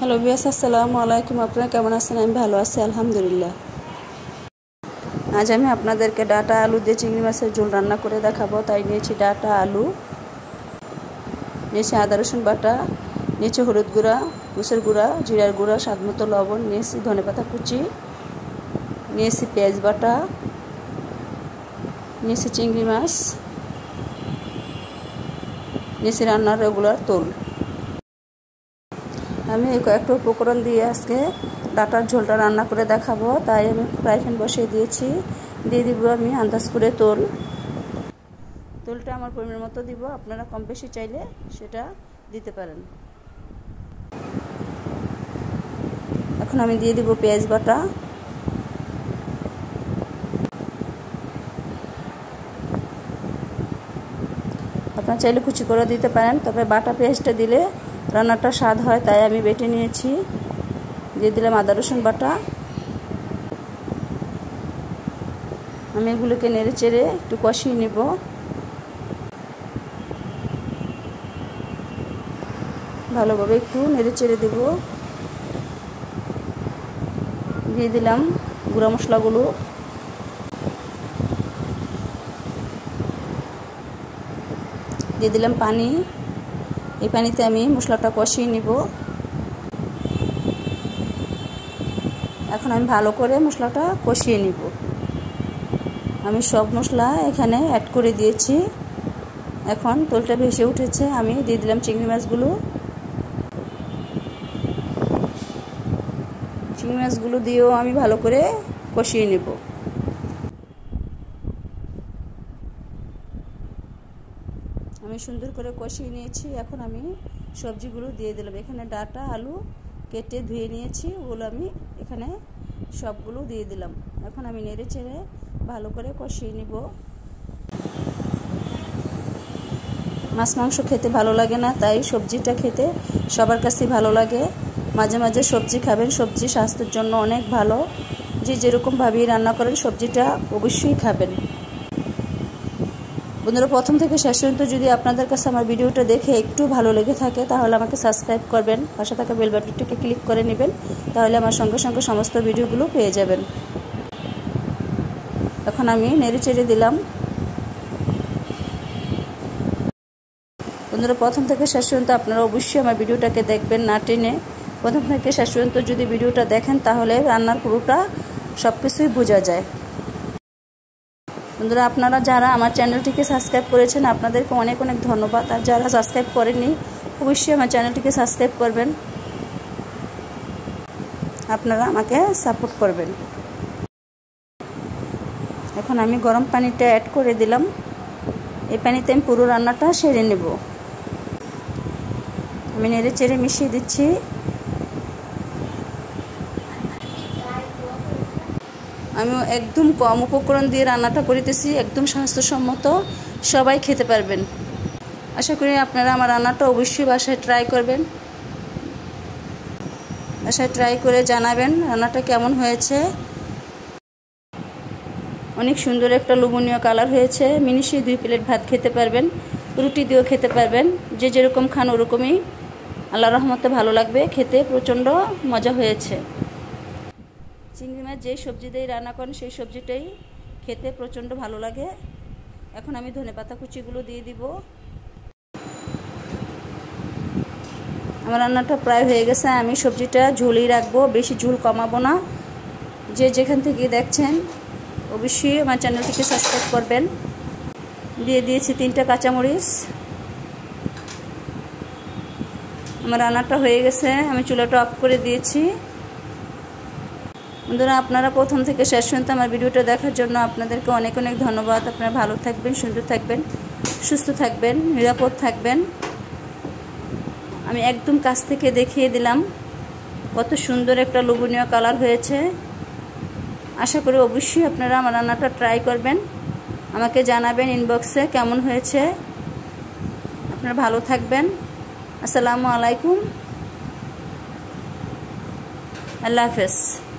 Hello viewers, আসসালামু আলাইকুম। আপনারা কেমন আছেন? আমি ভালো আছি আলহামদুলিল্লাহ। আজ আমি আপনাদেরকে ডাটা আলু দিয়ে চিংড়ি মাছের ঝোল রান্না করে দেখাবো। তাই নিয়েছি ডাটা আলু, নিয়েছি আদা রসুন বাটা, নিয়েছি হলুদ গুঁড়া, মরিচের গুঁড়া, জিরার গুঁড়া, স্বাদ মতো লবণ, নিয়েছি ধনেপাতা কুচি, নিয়েছি পেঁয়াজ বাটা, নিয়েছি চিংড়ি মাছ, নিয়েছি রান্নার রেগুলার তেল। আমি এই কয়েকটা উপকরণ দিয়ে আজকে ডাটার ঝোলটা রান্না করে দেখাবো। তাই আমি ফ্রাই প্যান বসিয়ে দিয়েছি। দিয়ে দিব আমি আন্দাজ করে তেলটা আমার পরিমাণ মতো দিব। আপনারা কম বেশি চাইলে সেটা দিতে পারেন। এখন আমি দিয়ে দিব পেঁয়াজ বাটা, আপনারা চাইলে কুচি করে দিতে পারেন, তবে বাটা পেঁয়াজটা দিলে রান্নাটা স্বাদ হয়, তাই আমি বেটে নিয়েছি। দিয়ে দিলাম আদা রসুন বাটা। আমি এগুলোকে নেড়ে চেড়ে একটু কষিয়ে নেব। ভালোভাবে একটু নেড়ে চেড়ে দেব। দিয়ে দিলাম গুঁড়া মশলাগুলো, দিয়ে দিলাম পানি। এই পানিতে আমি মশলাটা কষিয়ে নিব। এখন আমি ভালো করে মশলাটা কষিয়ে নিব। আমি সব মশলা এখানে অ্যাড করে দিয়েছি। এখন তেলটা ভেসে উঠেছে, আমি দিয়ে দিলাম চিংড়ি মাছগুলো। চিংড়ি মাছগুলো দিয়েও আমি ভালো করে কষিয়ে নেব। আমি সুন্দর করে কষিয়ে নিয়েছি। এখন আমি সবজিগুলো দিয়ে দিলাম। এখানে ডাটা আলু কেটে ধুয়ে নিয়েছি, ওগুলো আমি এখানে সবগুলো দিয়ে দিলাম। এখন আমি নেড়ে চেড়ে ভালো করে কষিয়ে নিব। মাছ মাংস খেতে ভালো লাগে না, তাই সবজিটা খেতে সবার কাছেই ভালো লাগে। মাঝে মাঝে সবজি খাবেন, সবজি স্বাস্থ্যের জন্য অনেক ভালো। যে যেরকমভাবেই রান্না করেন সবজিটা অবশ্যই খাবেন। বন্ধুরা, প্রথম থেকে শেষ পর্যন্ত যদি আপনাদের কাছে আমার ভিডিওটা দেখে একটু ভালো লেগে থাকে তাহলে আমাকে সাবস্ক্রাইব করবেন, পাশে থাকা বেল বাটনটিকে ক্লিক করে নেবেন, তাহলে আমার সঙ্গে সঙ্গে সমস্ত ভিডিওগুলো পেয়ে যাবেন। এখন আমি নেড়ে চেড়ে দিলাম। বন্ধুরা, প্রথম থেকে শেষ পর্যন্ত আপনারা অবশ্যই আমার ভিডিওটাকে দেখবেন, না টেনে। প্রথম থেকে শেষ পর্যন্ত যদি ভিডিওটা দেখেন তাহলে রান্নার পুরোটা সব কিছুই বোঝা যায়। বন্ধুরা, আপনারা যারা আমার চ্যানেলটিকে সাবস্ক্রাইব করেছেন আপনাদেরকে অনেক অনেক ধন্যবাদ। আর যারা সাবস্ক্রাইব করেননি অবশ্যই আমার চ্যানেলটিকে সাবস্ক্রাইব করবেন, আপনারা আমাকে সাপোর্ট করবেন। এখন আমি গরম পানিটা অ্যাড করে দিলাম। এই পানিতে আমি পুরো রান্নাটা সেরে নেব। আমি নেড়ে চেড়ে মিশিয়ে দিচ্ছি। আমি একদম কম উপকরণ দিয়ে রান্নাটা করিতেছি, একদম স্বাস্থ্যসম্মত, সবাই খেতে পারবেন। আশা করি আপনারা আমার রান্নাটা অবশ্যই বাসায় ট্রাই করবেন। বাসায় ট্রাই করে জানাবেন রান্নাটা কেমন হয়েছে। অনেক সুন্দর একটা লোভনীয় কালার হয়েছে। মিনিশে 2 প্লেট ভাত খেতে পারবেন, রুটি দিয়েও খেতে পারবেন। যে যেরকম খান ওরকমই আল্লাহর রহমতে ভালো লাগবে। খেতে প্রচণ্ড মজা হয়েছে। চিংড়ি মাছ যেই সবজি দিয়ে রান্না করেন সেই সবজিটাই খেতে প্রচণ্ড ভালো লাগে। এখন আমি ধনেপাতা কুচিগুলো দিয়ে দিব। আমার রান্নাটা প্রায় হয়ে গেছে। আমি সবজিটা ঝোলই রাখবো, বেশি ঝোল কমাবো না। যে যেখান থেকে দেখছেন অবশ্যই আমার চ্যানেলটিকে সাবস্ক্রাইব করবেন। দিয়ে দিয়েছি 3টা কাঁচামরিচ। আমার রান্নাটা হয়ে গেছে, আমি চুলাটা অফ করে দিয়েছি। বন্ধুরা, আপনারা প্রথম থেকে শেষ পর্যন্ত আমার ভিডিওটা দেখার জন্য আপনাদেরকে অনেক অনেক ধন্যবাদ। আপনারা ভালো থাকবেন, সুন্দর থাকবেন, সুস্থ থাকবেন, নিরাপদ থাকবেন। আমি একদম কাছ থেকে দেখিয়ে দিলাম কত সুন্দর একটা লোভনীয় কালার হয়েছে। আশা করি অবশ্যই আপনারা আমার রান্নাটা ট্রাই করবেন, আমাকে জানাবেন ইনবক্সে কেমন হয়েছে। আপনারা ভালো থাকবেন। আসসালামু আলাইকুম, আল্লাহ হাফেজ।